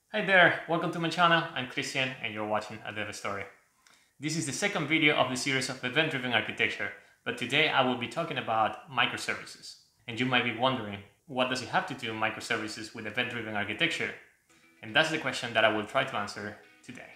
Hi there, welcome to my channel. I'm Christian and you're watching a Dev Story. This is the second video of the series of event-driven architecture, but today I will be talking about microservices. And you might be wondering, what does it have to do microservices with event-driven architecture? And that's the question that I will try to answer today.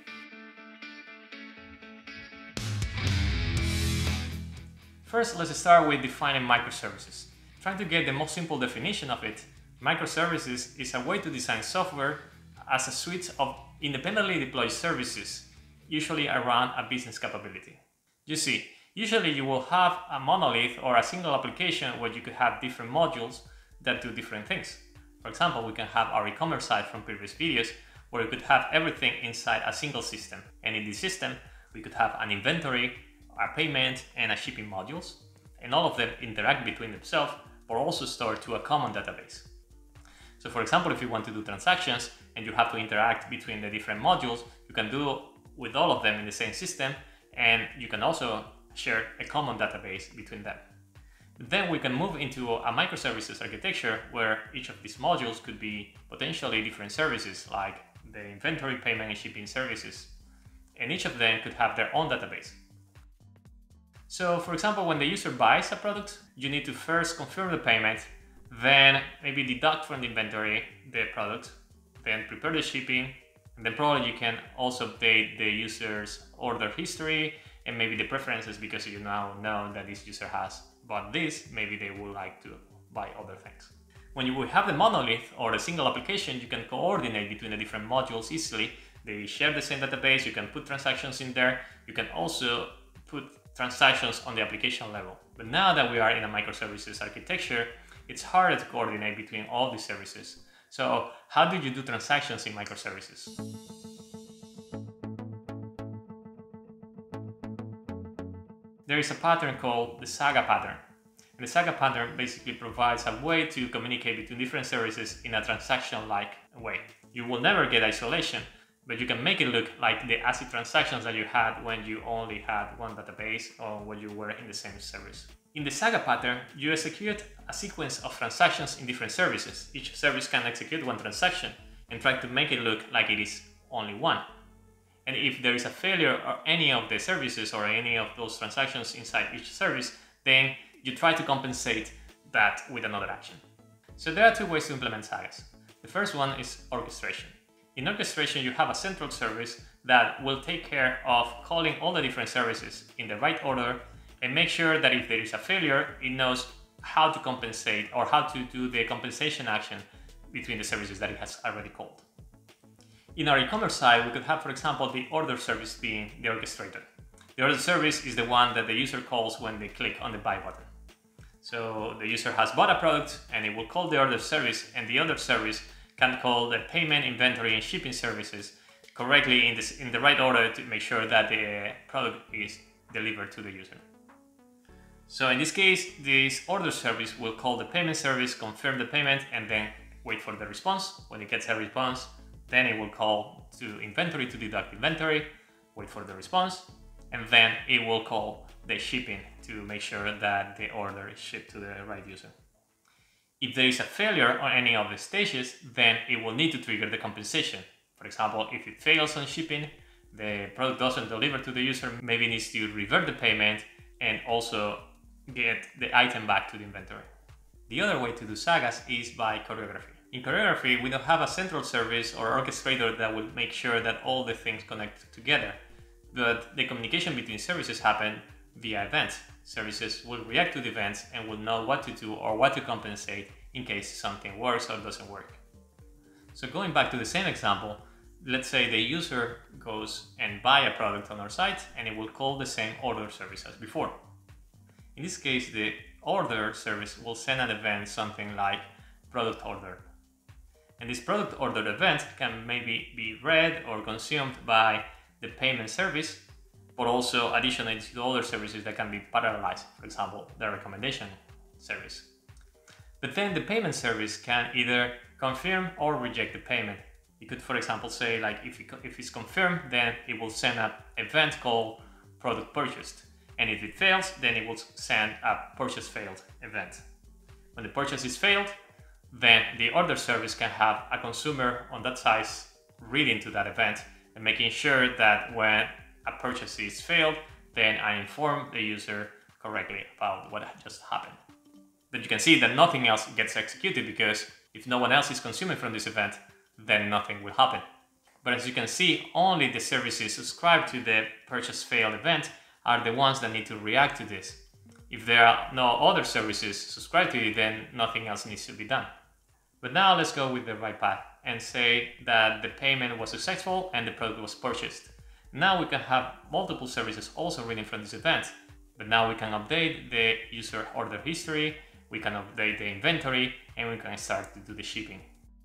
First, let's start with defining microservices. Trying to get the most simple definition of it, microservices is a way to design software as a suite of independently deployed services, usually around a business capability. You see, usually you will have a monolith or a single application where you could have different modules that do different things. For example, we can have our e-commerce site from previous videos where we could have everything inside a single system. And in this system, we could have an inventory, a payment, and a shipping modules. And all of them interact between themselves, but also stored to a common database. So for example, if you want to do transactions and you have to interact between the different modules, you can do with all of them in the same system, and you can also share a common database between them. Then we can move into a microservices architecture where each of these modules could be potentially different services like the inventory, payment, and shipping services. And each of them could have their own database. So for example, when the user buys a product, you need to first confirm the payment, then maybe deduct from the inventory the product, then prepare the shipping, and then probably you can also update the user's order history and maybe the preferences, because you now know that this user has bought this, maybe they would like to buy other things. When you will have the monolith or the single application, you can coordinate between the different modules easily. They share the same database, you can put transactions in there, you can also put transactions on the application level. But now that we are in a microservices architecture, it's harder to coordinate between all these services. So how do you do transactions in microservices? There is a pattern called the Saga Pattern. And the Saga Pattern basically provides a way to communicate between different services in a transaction-like way. You will never get isolation, but you can make it look like the ACID transactions that you had when you only had one database or when you were in the same service. In the Saga pattern, you execute a sequence of transactions in different services. Each service can execute one transaction and try to make it look like it is only one. And if there is a failure of any of the services or any of those transactions inside each service, then you try to compensate that with another action. So there are two ways to implement sagas. The first one is orchestration. In orchestration, you have a central service that will take care of calling all the different services in the right order and make sure that if there is a failure, it knows how to compensate or how to do the compensation action between the services that it has already called. In our e-commerce side, we could have, for example, the order service being the orchestrator. The order service is the one that the user calls when they click on the buy button. So the user has bought a product and it will call the order service, and the order service can call the payment, inventory, and shipping services correctly in the right order to make sure that the product is delivered to the user. So in this case, this order service will call the payment service, confirm the payment, and then wait for the response. When it gets a response, then it will call to inventory to deduct inventory, wait for the response, and then it will call the shipping to make sure that the order is shipped to the right user. If there is a failure on any of the stages, then it will need to trigger the compensation. For example, if it fails on shipping, the product doesn't deliver to the user, maybe it needs to revert the payment and also get the item back to the inventory. The other way to do sagas is by choreography. In choreography, we don't have a central service or orchestrator that will make sure that all the things connect together, but the communication between services happen via events. Services will react to the events and will know what to do or what to compensate in case something works or doesn't work. So going back to the same example, let's say the user goes and buy a product on our site and it will call the same order service as before. In this case, the order service will send an event something like product ordered. And this product ordered event can maybe be read or consumed by the payment service, but also additionally to other services that can be parallelized, for example, the recommendation service. But then the payment service can either confirm or reject the payment. You could, for example, say like if it's confirmed, then it will send an event called product purchased. And if it fails, then it will send a purchase failed event. When the purchase is failed, then the order service can have a consumer on that side reading to that event and making sure that when a purchase is failed, then I inform the user correctly about what just happened. But you can see that nothing else gets executed because if no one else is consuming from this event, then nothing will happen. But as you can see, only the services subscribed to the purchase failed event are the ones that need to react to this. If there are no other services subscribed to it, then nothing else needs to be done. But now let's go with the right path and say that the payment was successful and the product was purchased. Now we can have multiple services also reading from this event, but now we can update the user order history, we can update the inventory, and we can start to do the shipping.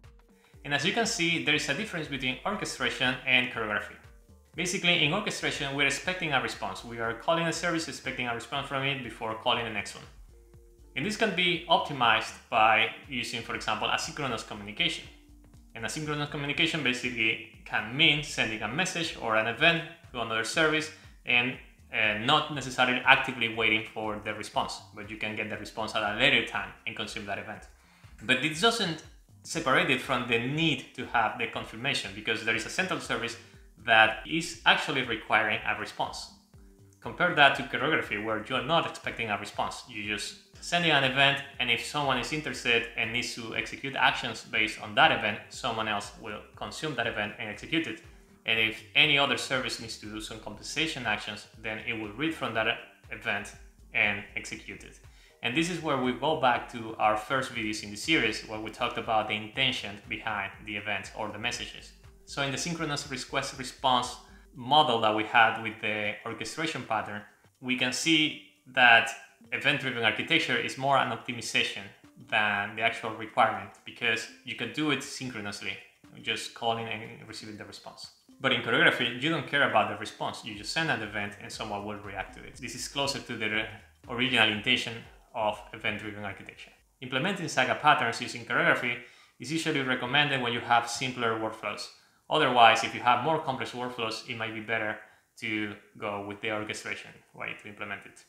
And as you can see, there is a difference between orchestration and choreography. Basically, in orchestration, we're expecting a response. We are calling a service, expecting a response from it before calling the next one. And this can be optimized by using, for example, asynchronous communication. And asynchronous communication basically can mean sending a message or an event to another service and not necessarily actively waiting for the response, but you can get the response at a later time and consume that event. But it doesn't separate it from the need to have the confirmation, because there is a central service that is actually requiring a response. Compare that to choreography, where you are not expecting a response. You just sending an event, and if someone is interested and needs to execute actions based on that event, someone else will consume that event and execute it. And if any other service needs to do some compensation actions, then it will read from that event and execute it. And this is where we go back to our first videos in the series, where we talked about the intention behind the events or the messages. So in the synchronous request response model that we had with the orchestration pattern, we can see that event-driven architecture is more an optimization than the actual requirement, because you can do it synchronously, just calling and receiving the response. But in choreography, you don't care about the response. You just send an event and someone will react to it. This is closer to the original intention of event-driven architecture. Implementing Saga patterns using choreography is usually recommended when you have simpler workflows. Otherwise, if you have more complex workflows, it might be better to go with the orchestration way to implement it.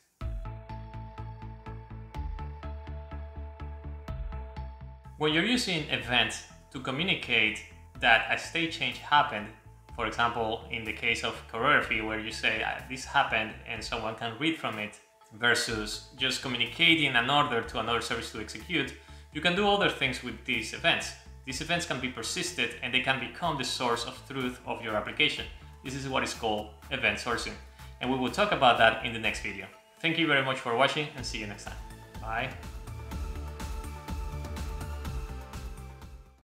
When you're using events to communicate that a state change happened, for example, in the case of choreography, where you say this happened and someone can read from it, versus just communicating an order to another service to execute, you can do other things with these events. These events can be persisted and they can become the source of truth of your application. This is what is called event sourcing. And we will talk about that in the next video. Thank you very much for watching and see you next time. Bye.